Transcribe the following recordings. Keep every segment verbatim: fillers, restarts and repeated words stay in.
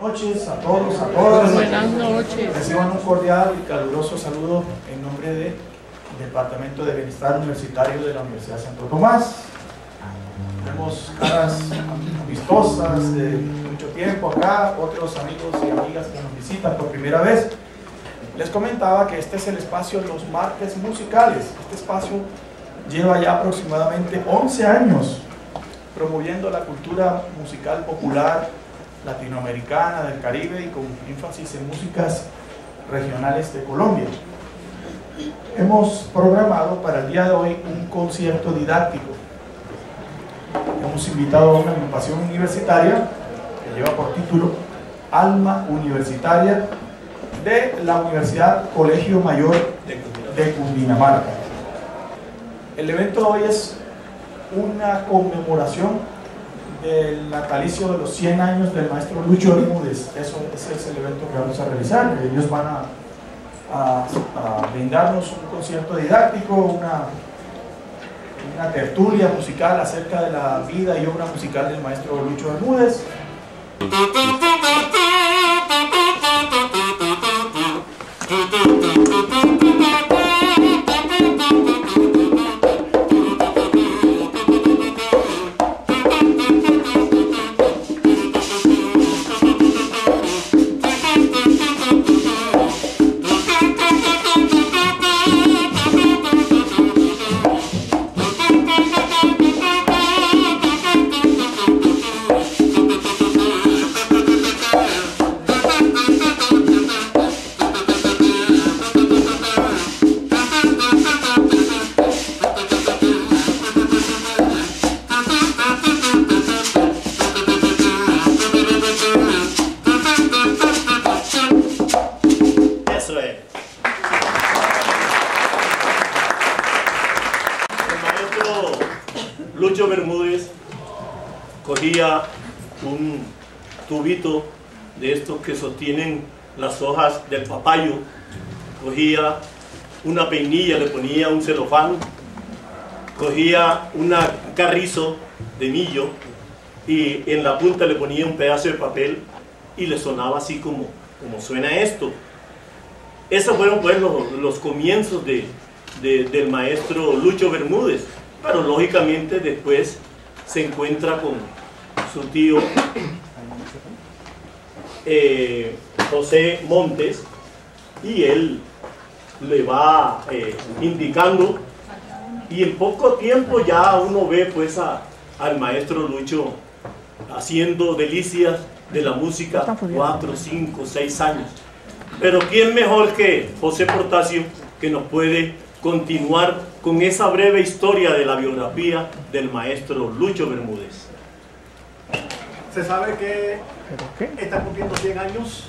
noches a todos, a todas. Buenas noches. Reciban un cordial y caluroso saludo en nombre del Departamento de Bienestar Universitario de la Universidad de Santo Tomás. Tenemos caras amistosas de mucho tiempo acá, otros amigos y amigas que nos visitan por primera vez. Les comentaba que este es el espacio Los Martes Musicales. Este espacio lleva ya aproximadamente once años promoviendo la cultura musical popular latinoamericana, del Caribe, y con énfasis en músicas regionales de Colombia. Hemos programado para el día de hoy un concierto didáctico. Hemos invitado a una agrupación universitaria que lleva por título Alma Universitaria de la Universidad Colegio Mayor de Cundinamarca. El evento de hoy es una conmemoración del natalicio de los cien años del maestro Lucho Bermúdez. Eso, ese es el evento que vamos a realizar. Ellos van a, a, a brindarnos un concierto didáctico, una, una tertulia musical acerca de la vida y obra musical del maestro Lucho Bermúdez. Lucho Bermúdez cogía un tubito de estos que sostienen las hojas del papayo, cogía una peinilla, le ponía un celofán, cogía un carrizo de millo y en la punta le ponía un pedazo de papel y le sonaba así como, como suena esto. Esos fueron pues los, los comienzos de, de, del maestro Lucho Bermúdez. Pero lógicamente después se encuentra con su tío eh, José Montes y él le va eh, indicando, y en poco tiempo ya uno ve pues a, al maestro Lucho haciendo delicias de la música, cuatro, cinco, seis años. Pero ¿quién mejor que José Portasio que nos puede continuar con esa breve historia de la biografía del maestro Lucho Bermúdez? Se sabe que está cumpliendo cien años,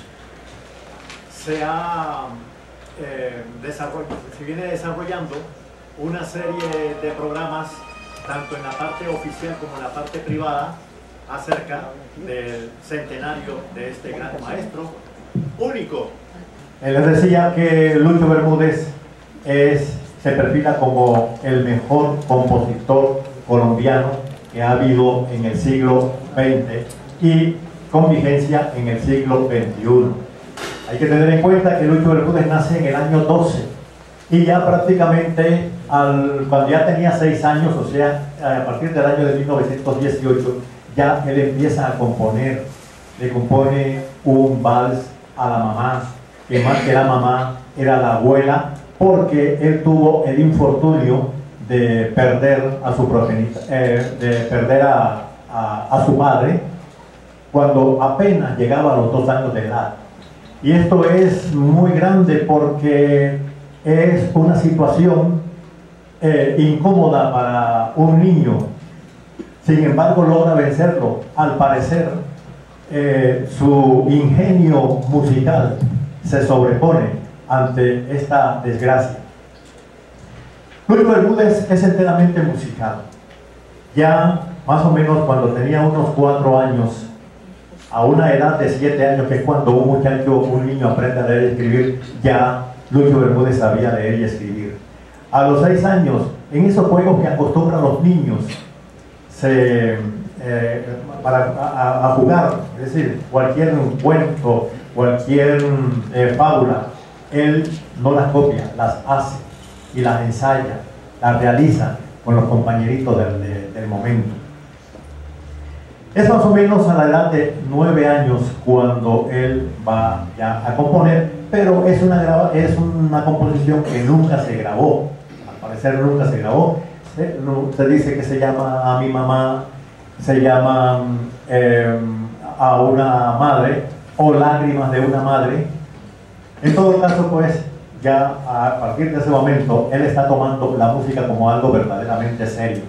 se ha eh, desarrollado, se viene desarrollando una serie de programas, tanto en la parte oficial como en la parte privada, acerca del centenario de este gran maestro único. Él les decía que Lucho Bermúdez es, se perfila como el mejor compositor colombiano que ha habido en el siglo veinte y con vigencia en el siglo veintiuno. Hay que tener en cuenta que Lucho Bermúdez nace en el año doce y ya prácticamente al, cuando ya tenía seis años, o sea, a partir del año de mil novecientos dieciocho, ya él empieza a componer, le compone un vals a la mamá, que más que la mamá era la abuela, porque él tuvo el infortunio de perder a su progenitor, eh, de perder a, a, a su madre cuando apenas llegaba a los dos años de edad. Y esto es muy grande porque es una situación eh, incómoda para un niño. Sin embargo, logra vencerlo. Al parecer, eh, su ingenio musical se sobrepone ante esta desgracia. Lucho Bermúdez es enteramente musical. Ya más o menos cuando tenía unos cuatro años, a una edad de siete años, que es cuando un muchacho, un niño aprende a leer y escribir, ya Lucho Bermúdez sabía leer y escribir. A los seis años, en esos juegos que acostumbran los niños, se eh, para a, a jugar, es decir, cualquier cuento, cualquier eh, fábula, él no las copia, las hace y las ensaya, las realiza con los compañeritos del, de, del momento. Es más o menos a la edad de nueve años cuando él va ya a componer, pero es una, grava, es una composición que nunca se grabó, al parecer nunca se grabó. Se, se dice que se llama A mi mamá, se llama eh, A una madre, o Lágrimas de una madre. En todo caso, pues, ya a partir de ese momento, él está tomando la música como algo verdaderamente serio.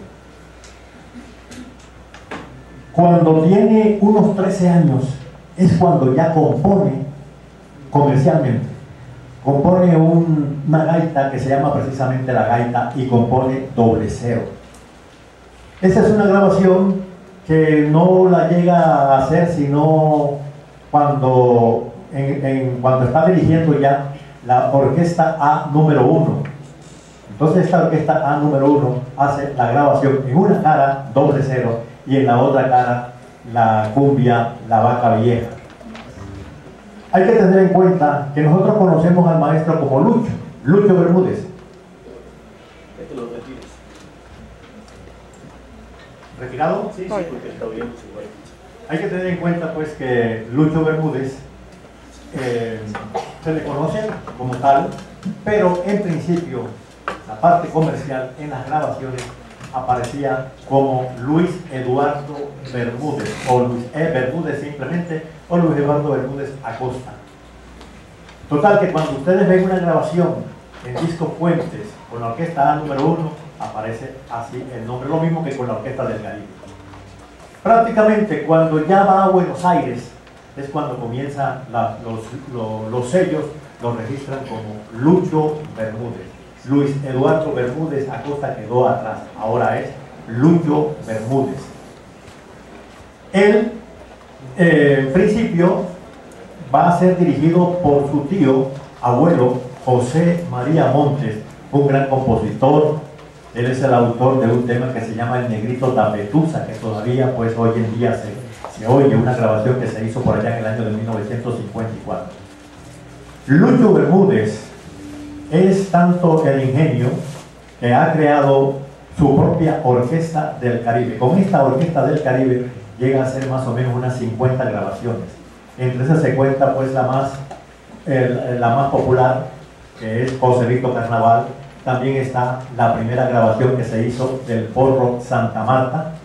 Cuando tiene unos trece años, es cuando ya compone comercialmente. Compone un, una gaita que se llama precisamente la gaita y compone Doble Cero. Esa es una grabación que no la llega a hacer sino cuando, en, en, cuando está dirigiendo ya la orquesta A número uno. Entonces esta orquesta A número uno hace la grabación en una cara Doble Cero y en la otra cara la cumbia La Vaca Vieja. Hay que tener en cuenta que nosotros conocemos al maestro como Lucho, Lucho Bermúdez. Que te lo retires. ¿Retirado? Sí, sí, porque está bien. Hay que tener en cuenta pues que Lucho Bermúdez eh, se le conoce como tal, pero en principio la parte comercial en las grabaciones aparecía como Luis Eduardo Bermúdez, o Luis E. Bermúdez simplemente, o Luis Eduardo Bermúdez Acosta. Total que cuando ustedes ven una grabación en disco Fuentes con la orquesta A número uno, aparece así el nombre, lo mismo que con la Orquesta del Caribe. Prácticamente cuando ya va a Buenos Aires es cuando comienzan la, los, los, los sellos, los registran como Lucho Bermúdez. Luis Eduardo Bermúdez Acosta quedó atrás, ahora es Lucho Bermúdez. Él, eh, en principio, va a ser dirigido por su tío, abuelo, José María Montes, un gran compositor. Él es el autor de un tema que se llama El Negrito Tapetusa, que todavía pues hoy en día se, se oye, una grabación que se hizo por allá en el año de mil novecientos cincuenta y cuatro. Lucho Bermúdez es tanto el ingenio que ha creado su propia Orquesta del Caribe. Con esta Orquesta del Caribe llega a ser más o menos unas cincuenta grabaciones. Entre esas se cuenta pues la más, el, la más popular, que es Joselito Carnaval. También está la primera grabación que se hizo del Porro Santa Marta.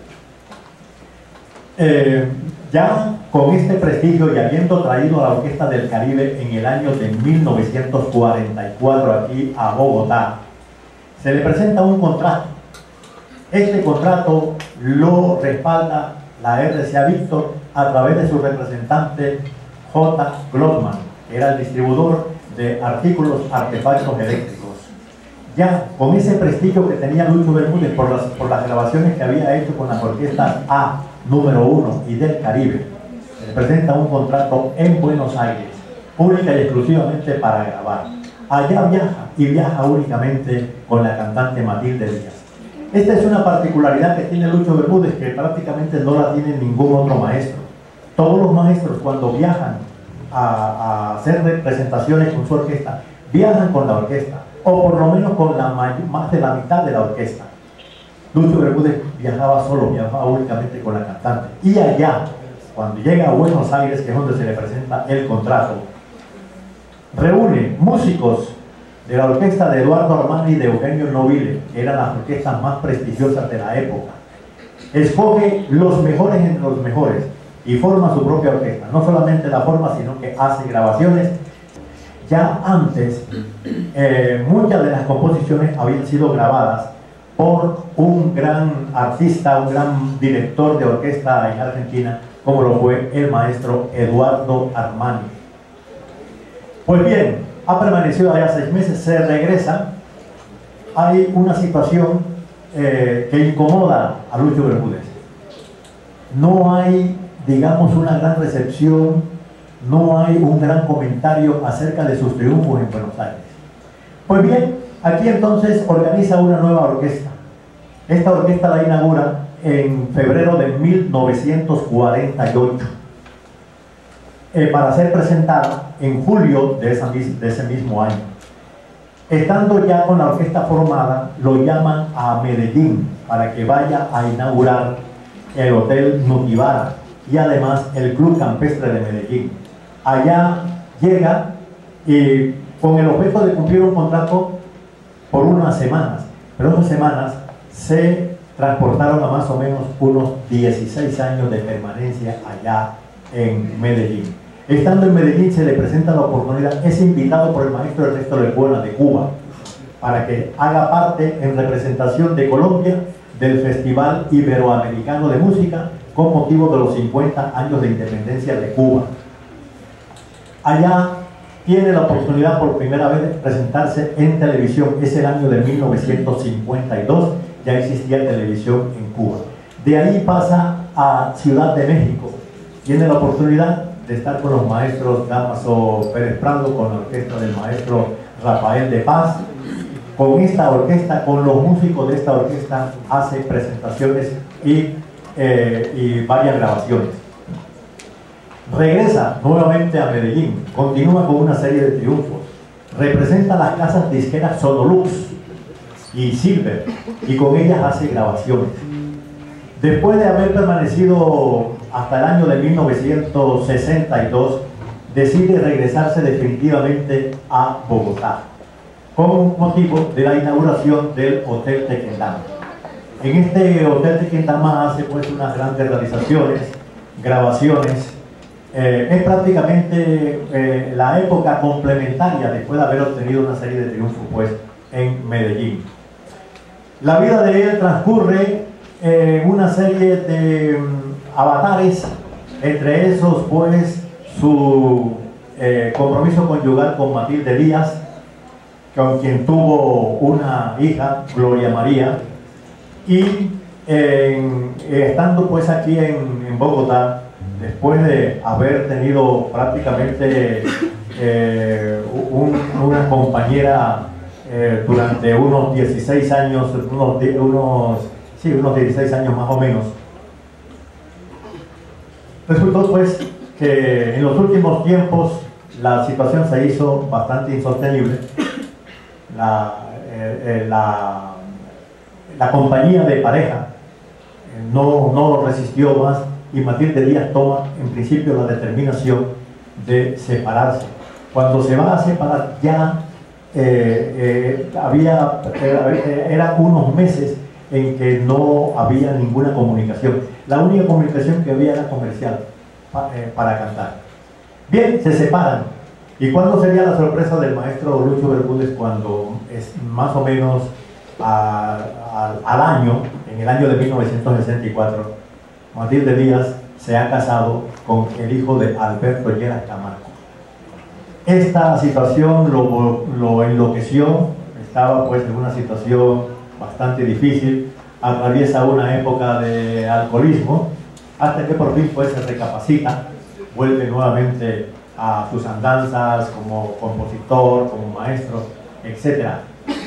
Eh, ya con este prestigio y habiendo traído a la Orquesta del Caribe en el año de mil novecientos cuarenta y cuatro aquí a Bogotá, se le presenta un contrato. Este contrato lo respalda la R C A Víctor a través de su representante J. Glotman, que era el distribuidor de artículos artefactos eléctricos. Ya con ese prestigio que tenía Lucho Bermúdez por las, por las grabaciones que había hecho con las orquestas A número uno y del Caribe, se le presenta un contrato en Buenos Aires, única y exclusivamente para grabar. Allá viaja y viaja únicamente con la cantante Matilde Díaz. Esta es una particularidad que tiene Lucho Bermúdez, que prácticamente no la tiene ningún otro maestro. Todos los maestros cuando viajan a, a hacer representaciones con su orquesta, viajan con la orquesta, o por lo menos con la más de la mitad de la orquesta. Lucho Bermúdez viajaba solo, viajaba únicamente con la cantante. Y allá, cuando llega a Buenos Aires, que es donde se le presenta el contrato, reúne músicos de la orquesta de Eduardo Armani y de Eugenio Nobile, que eran las orquestas más prestigiosas de la época. Escoge los mejores entre los mejores y forma su propia orquesta. No solamente la forma, sino que hace grabaciones. Ya antes, eh, muchas de las composiciones habían sido grabadas por un gran artista, un gran director de orquesta en Argentina, como lo fue el maestro Eduardo Armani. Pues bien, ha permanecido allá seis meses, se regresa. Hay una situación eh, que incomoda a Lucho Bermúdez. No hay, digamos, una gran recepción, no hay un gran comentario acerca de sus triunfos en Buenos Aires. Pues bien, aquí entonces organiza una nueva orquesta. Esta orquesta la inaugura en febrero de mil novecientos cuarenta y ocho eh, para ser presentada en julio de, esa, de ese mismo año. Estando ya con la orquesta formada, lo llaman a Medellín para que vaya a inaugurar el Hotel Nutibara y además el Club Campestre de Medellín. Allá llega y con el objeto de cumplir un contrato por unas semanas, pero esas semanas se transportaron a más o menos unos dieciséis años de permanencia allá en Medellín. Estando en Medellín se le presenta la oportunidad, es invitado por el maestro Ernesto Lecuona de Cuba para que haga parte en representación de Colombia del Festival Iberoamericano de Música con motivo de los cincuenta años de independencia de Cuba. Allá tiene la oportunidad por primera vez de presentarse en televisión, es el año de mil novecientos cincuenta y dos, ya existía televisión en Cuba. De ahí pasa a Ciudad de México, tiene la oportunidad de estar con los maestros Dámaso Pérez Prado, con la orquesta del maestro Rafael de Paz. Con esta orquesta, con los músicos de esta orquesta, hace presentaciones y, eh, y varias grabaciones. Regresa nuevamente a Medellín, continúa con una serie de triunfos, representa las casas disqueras Sonolux y Silver y con ellas hace grabaciones. Después de haber permanecido hasta el año de mil novecientos sesenta y dos, decide regresarse definitivamente a Bogotá con motivo de la inauguración del Hotel Tequendama. En este Hotel Tequendama hace pues unas grandes realizaciones, grabaciones. Eh, es prácticamente eh, la época complementaria después de haber obtenido una serie de triunfos pues en Medellín. La vida de él transcurre en eh, una serie de um, avatares, entre esos pues su eh, compromiso conyugal con Matilde Díaz, con quien tuvo una hija, Gloria María, y eh, estando pues aquí en, en Bogotá, después de haber tenido prácticamente eh, un, una compañera eh, durante unos dieciséis años, unos, unos, sí, unos dieciséis años más o menos, resultó pues que en los últimos tiempos la situación se hizo bastante insostenible. La, eh, eh, la, la compañía de pareja eh, no, no resistió más y Matilde Díaz toma en principio la determinación de separarse. Cuando se va a separar ya eh, eh, había, eh, eran unos meses en que no había ninguna comunicación. La única comunicación que había era comercial pa, eh, para cantar. Bien, se separan. ¿Y cuándo sería la sorpresa del maestro Lucho Bermúdez? Cuando es más o menos a, a, al año, en el año de mil novecientos sesenta y cuatro, Matilde Díaz se ha casado con el hijo de Alberto Lleras Camargo. Esta situación lo, lo enloqueció, estaba pues en una situación bastante difícil, atraviesa una época de alcoholismo, hasta que por fin pues se recapacita, vuelve nuevamente a sus andanzas como compositor, como maestro, etcétera.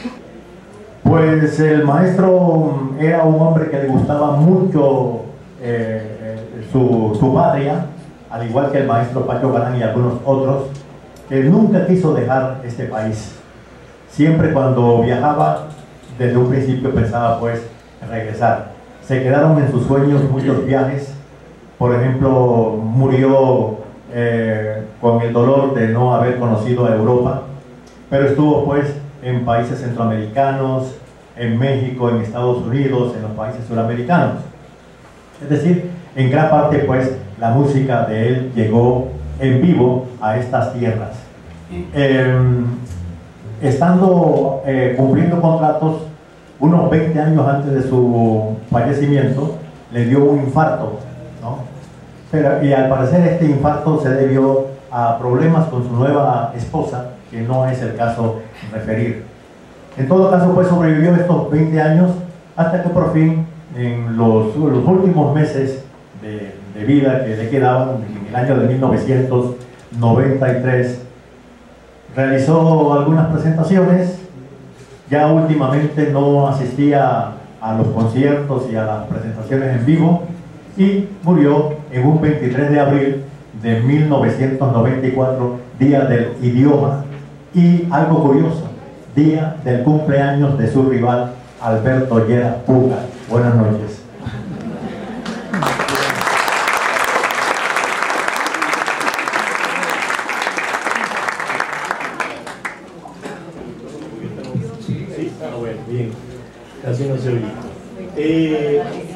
Pues el maestro era un hombre que le gustaba mucho eh, su, su patria, al igual que el maestro Pacho Galán y algunos otros, que nunca quiso dejar este país. Siempre cuando viajaba, desde un principio pensaba pues regresar. Se quedaron en sus sueños muchos viajes. Por ejemplo, murió Eh, con el dolor de no haber conocido a Europa, pero estuvo pues en países centroamericanos, en México, en Estados Unidos, en los países suramericanos. Es decir, en gran parte pues la música de él llegó en vivo a estas tierras. Eh, estando eh, cumpliendo contratos, unos veinte años antes de su fallecimiento, le dio un infarto, ¿no? Pero, y al parecer este infarto se debió a problemas con su nueva esposa, que no es el caso referir. En todo caso, pues sobrevivió estos veinte años hasta que por fin, en los, los últimos meses de, de vida que le quedaban, en el año de mil novecientos noventa y tres, realizó algunas presentaciones. Ya últimamente no asistía a los conciertos y a las presentaciones en vivo, y murió en un veintitrés de abril de mil novecientos noventa y cuatro, día del idioma, y algo curioso, día del cumpleaños de su rival Alberto Lleras Puga. Buenas noches. Sí, ah, bueno, bien, casi no se oye. Eh,